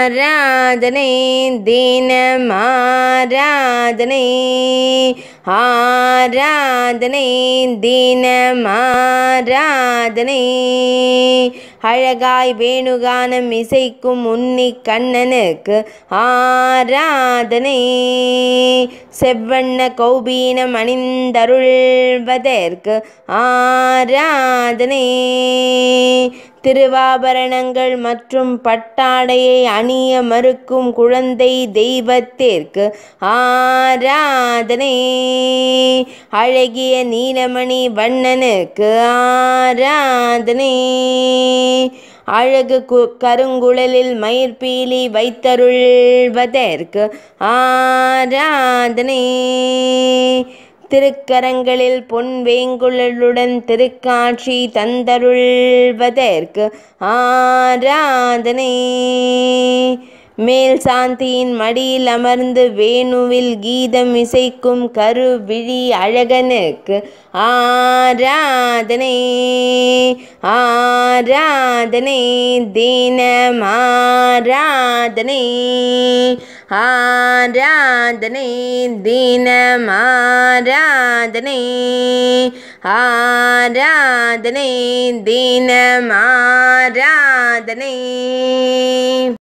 ஆராதனை தினமாராதனை ஆராதனை தினமாராதனை அழகாய் வேணுகானம் இசைக்கும் உன்னி கண்ணனுக்கு ஆராதனை செவ்வண்ண கௌபீனம் அணிந்தருள்வதற்கு ஆராதனை திருவாபரணங்கள் மற்றும் பட்டாடையை அணிய மறுக்கும் குழந்தை தெய்வத்திற்கு ஆராதனை அழகிய நீலமணி வண்ணனுக்கு ஆராதனை அழகு கருங்குழலில் மயிர்பீலி வைத்தருள்வதற்கு ஆராதனை திருக்கரங்களில் பொன்வேங்குழலுடன் திருக்காட்சி தந்தருள்வதற்கு ஆராதனை மேல் சாந்தியின் மடியில் அமர்ந்து வேணுவில் கீதம் இசைக்கும் கருவிழி அழகனுக்கு ஆராதனை ஆராதனை தினமாராதனை ஆராதனை தினமாராதனை ஆராதனை தினமாராதனை